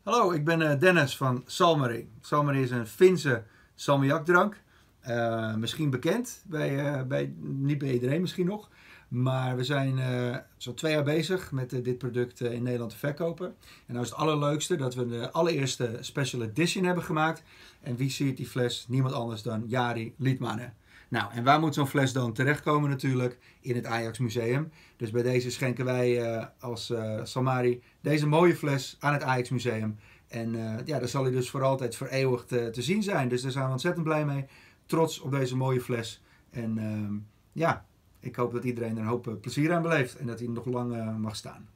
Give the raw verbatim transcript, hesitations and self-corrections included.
Hallo, ik ben uh, Dennis van Salmari. Salmari is een Finse salmiakdrank. Uh, misschien bekend, bij, uh, bij, niet bij iedereen misschien nog. Maar we zijn uh, zo'n twee jaar bezig met uh, dit product uh, in Nederland te verkopen. En nou is het allerleukste dat we de allereerste special edition hebben gemaakt. En wie siert die fles? Niemand anders dan Jari Liedmanen. Nou, en waar moet zo'n fles dan terechtkomen natuurlijk? In het Ajax Museum. Dus bij deze schenken wij uh, als uh, Salmari deze mooie fles aan het Ajax Museum. En uh, ja, daar zal hij dus voor altijd voor eeuwig te, te zien zijn. Dus daar zijn we ontzettend blij mee. Trots op deze mooie fles. En uh, ja, ik hoop dat iedereen er een hoop plezier aan beleeft. En dat hij nog lang uh, mag staan.